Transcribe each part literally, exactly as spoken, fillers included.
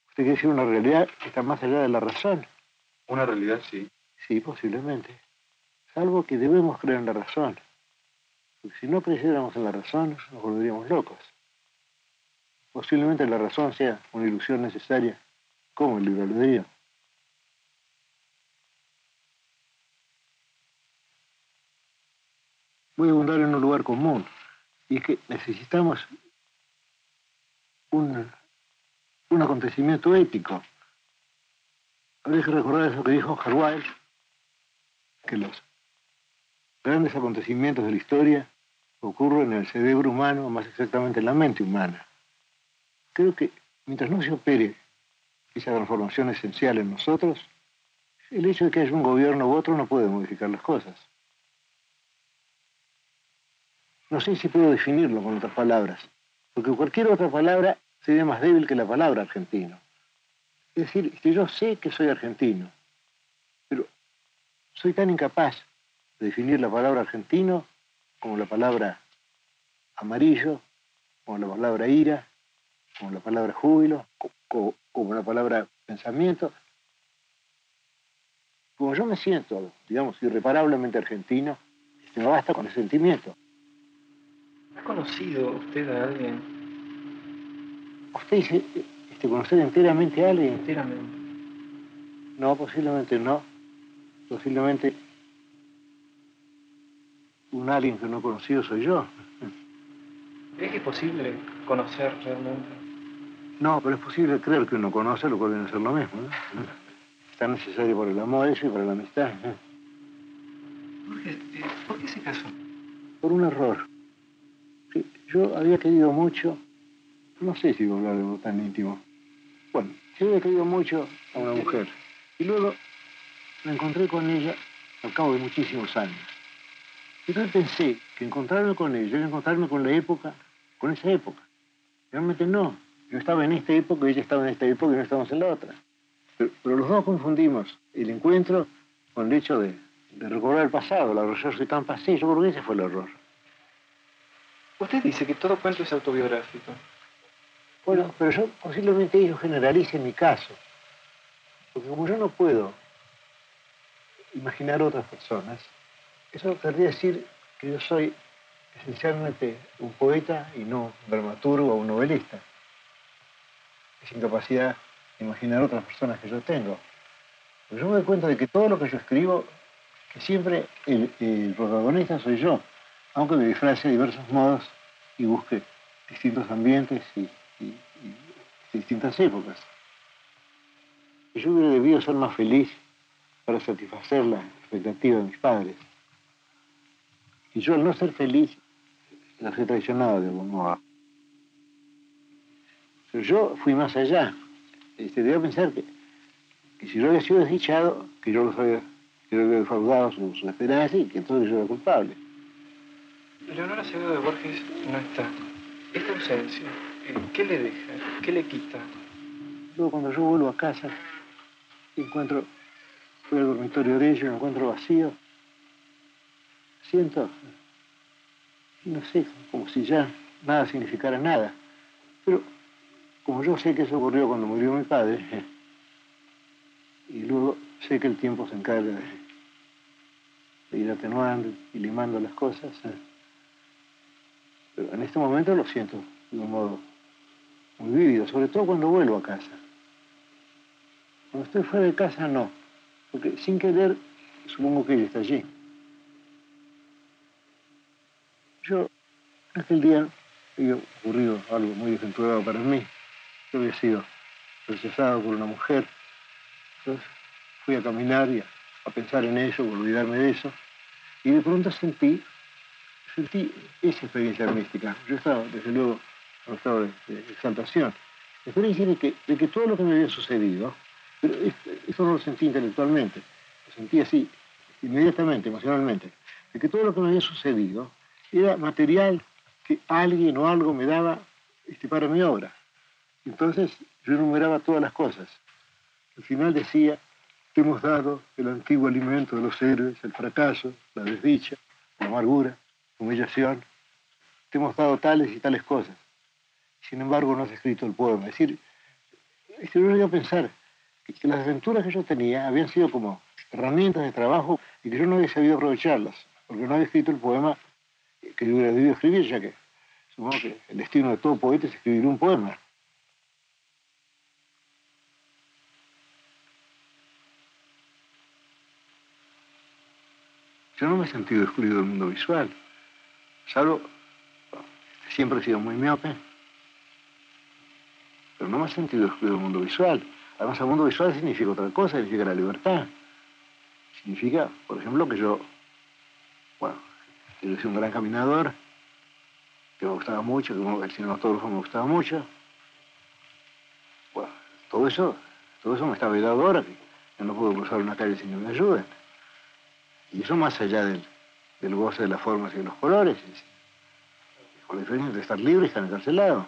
Usted quiere decir una realidad que está más allá de la razón. Una realidad, sí. Sí, posiblemente. Salvo que debemos creer en la razón. Porque si no creyéramos en la razón, nos volveríamos locos. Posiblemente la razón sea una ilusión necesaria, como el libre albedrío. Voy a abundar en un lugar común, y es que necesitamos un, un acontecimiento ético. Habría que recordar eso que dijo Oscar Wilde, que los grandes acontecimientos de la historia ocurren en el cerebro humano, más exactamente en la mente humana. Creo que mientras no se opere esa transformación esencial en nosotros, el hecho de que haya un gobierno u otro no puede modificar las cosas. No sé si puedo definirlo con otras palabras, porque cualquier otra palabra sería más débil que la palabra argentino. Es decir, que yo sé que soy argentino, pero soy tan incapaz de definir la palabra argentino como la palabra amarillo, como la palabra ira, como la palabra júbilo, como, como la palabra pensamiento. Como yo me siento, digamos, irreparablemente argentino, me basta con ese sentimiento. ¿Ha conocido usted a alguien? ¿Usted dice este, conocer enteramente a alguien? Enteramente. No, posiblemente no. Posiblemente un alguien que no he conocido soy yo. ¿Cree que es posible conocer realmente? No, pero es posible creer que uno conoce, lo cual viene a ser lo mismo, ¿no? Es tan necesario para el amor eso y para la amistad. ¿Por qué, eh, ¿por qué se casó? Por un error. Sí, yo había querido mucho, no sé si voy a hablar de algo tan íntimo. Bueno, yo había querido mucho a una mujer. Y luego me encontré con ella al cabo de muchísimos años. Y entonces pensé que encontrarme con ella era encontrarme con la época, con esa época. Realmente no. Yo estaba en esta época y ella estaba en esta época y no estábamos en la otra. Pero, pero los dos confundimos el encuentro con el hecho de, de recordar el pasado. La yo soy tan pasé, yo creo que ese fue el error. Usted dice que todo cuento es autobiográfico. Bueno, pero yo posiblemente ello generalice mi caso. Porque como yo no puedo imaginar otras personas, eso querría decir que yo soy esencialmente un poeta y no un dramaturgo o un novelista. Esa incapacidad de imaginar otras personas que yo tengo. Pero yo me doy cuenta de que todo lo que yo escribo, que siempre el, el protagonista soy yo, aunque me disfrace de diversos modos y busque distintos ambientes y, y, y distintas épocas. Yo hubiera debido ser más feliz para satisfacer la expectativa de mis padres. Y yo, al no ser feliz, los he traicionado de algún modo. Pero yo fui más allá. Este, debo pensar que, que si yo había sido desdichado, que yo los había, que yo había defraudado sus su esperanzas y que entonces yo era culpable. Leonora Acevedo de Borges no está. Esta ausencia, eh, ¿qué le deja? ¿Qué le quita? Luego, cuando yo vuelvo a casa, encuentro, voy al dormitorio de ellos, me encuentro vacío. Siento, no sé, como si ya nada significara nada. Pero como yo sé que eso ocurrió cuando murió mi padre, y luego sé que el tiempo se encarga de, de ir atenuando y limando las cosas, pero en este momento lo siento de un modo muy vívido, sobre todo cuando vuelvo a casa. Cuando estoy fuera de casa, no, porque sin querer supongo que ella está allí. Yo, aquel día, había ocurrido algo muy desventurado para mí. Yo había sido rechazado por una mujer. Entonces fui a caminar y a, a pensar en eso, a olvidarme de eso. Y de pronto sentí, sentí esa experiencia mística. Yo estaba, desde luego, en un estado de, de exaltación. La experiencia de que, de que todo lo que me había sucedido, pero esto, esto no lo sentí intelectualmente, lo sentí así, inmediatamente, emocionalmente, de que todo lo que me había sucedido era material que alguien o algo me daba este, para mi obra. Entonces yo enumeraba todas las cosas. Al final decía, te hemos dado el antiguo alimento de los héroes, el fracaso, la desdicha, la amargura, la humillación. Te hemos dado tales y tales cosas. Sin embargo, no has escrito el poema. Es decir, Es que yo llegué a pensar que, que las aventuras que yo tenía habían sido como herramientas de trabajo y que yo no había sabido aprovecharlas, porque no había escrito el poema que yo hubiera debido escribir, ya que supongo que el destino de todo poeta es escribir un poema. Yo no me he sentido excluido del mundo visual, salvo, siempre he sido muy miope, pero no me he sentido excluido del mundo visual. Además, el mundo visual significa otra cosa, significa la libertad. Significa, por ejemplo, que yo, bueno, yo soy un gran caminador, que me gustaba mucho, que el cinematógrafo me gustaba mucho. Bueno, todo eso, todo eso me está vedado ahora, que yo no puedo cruzar una calle sin que me ayuden. Y eso más allá del, del goce de las formas y de los colores, es, con la diferencia entre estar libre y estar encarcelado.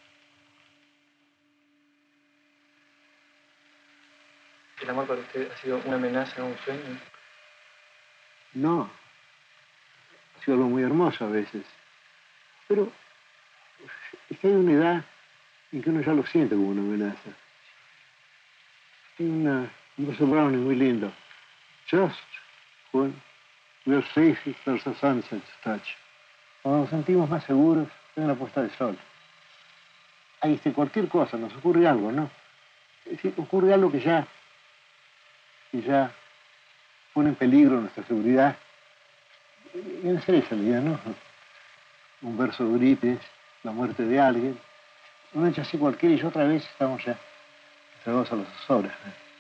¿El amor para usted ha sido una amenaza, un sueño? No, ha sido algo muy hermoso a veces. Pero es que hay una edad en que uno ya lo siente como una amenaza. Hay una, un verso Browning muy lindo. Just when we're safe, there's a sunset to touch. Cuando nos sentimos más seguros, hay una puesta de sol. Ahí este, cualquier cosa, nos ocurre algo, ¿no? Es decir, ocurre algo que ya, que ya pone en peligro nuestra seguridad. Y debe ser esa la idea, ¿no? Un verso de Eurípides, la muerte de alguien. Una hecha así cualquiera y otra vez estamos ya entregados a las horas.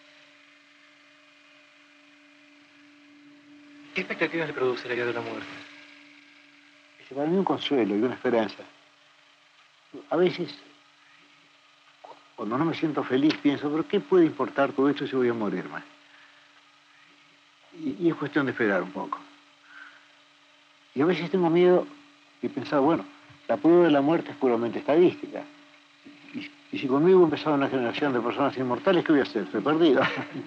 ¿Qué expectativas le produce la idea de la muerte? Es para mí un consuelo y una esperanza. A veces, cuando no me siento feliz, pienso, pero ¿qué puede importar todo esto si voy a morirme? Y, y es cuestión de esperar un poco. Y a veces tengo miedo y pensar, bueno, la prueba de la muerte es puramente estadística. Y, y si conmigo empezaba una generación de personas inmortales, ¿qué voy a hacer? Estoy perdido.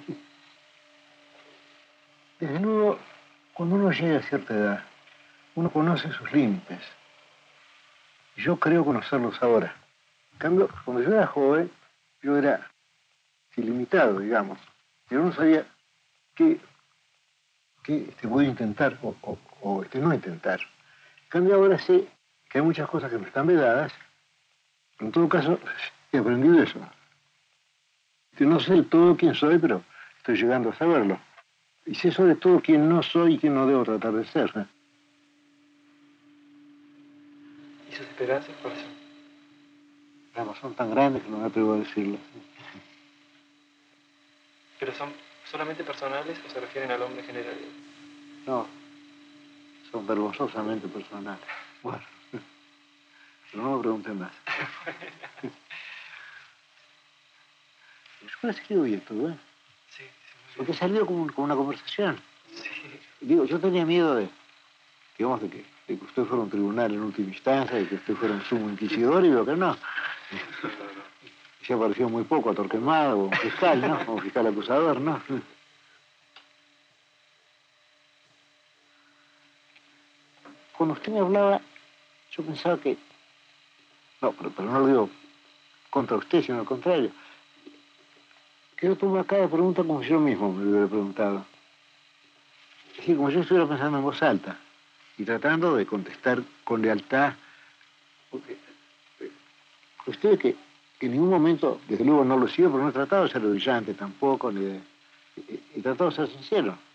Desde luego, cuando uno llega a cierta edad, uno conoce sus límites. Y yo creo conocerlos ahora. En cambio, cuando yo era joven, yo era ilimitado, digamos. Yo no sabía qué, qué este, voy a intentar o, o, o este, no intentar. En cambio, ahora sé que hay muchas cosas que me están vedadas. Pero en todo caso, he aprendido eso. Yo no sé del todo quién soy, pero estoy llegando a saberlo. Y sé sobre todo quién no soy y quién no debo tratar de ser. ¿eh? ¿Y sus esperanzas cuáles son? Además, son tan grandes que no me atrevo a decirlas. ¿Pero son solamente personales o se refieren al hombre en general? No, son vergonzosamente personales. Bueno, pero no me pregunten más. Yo escribo y esto, ¿eh? Sí, sí. Porque salió como, como una conversación. Sí. Digo, yo tenía miedo de, digamos, de que, de que usted fuera un tribunal en última instancia, de que usted fuera un sumo inquisidor, y veo que no. Se ha parecido muy poco a Torquemada o a un fiscal, ¿no? O un fiscal acusador, ¿no? Cuando usted me hablaba, yo pensaba que... No, pero, pero no lo digo contra usted, sino al contrario. Que yo tomo cada pregunta como si yo mismo me lo hubiera preguntado. Es decir, como si yo estuviera pensando en voz alta y tratando de contestar con lealtad. Porque usted que, que en ningún momento, desde luego no lo sigo, pero no he tratado de ser brillante tampoco, ni de... He, he tratado de ser sincero.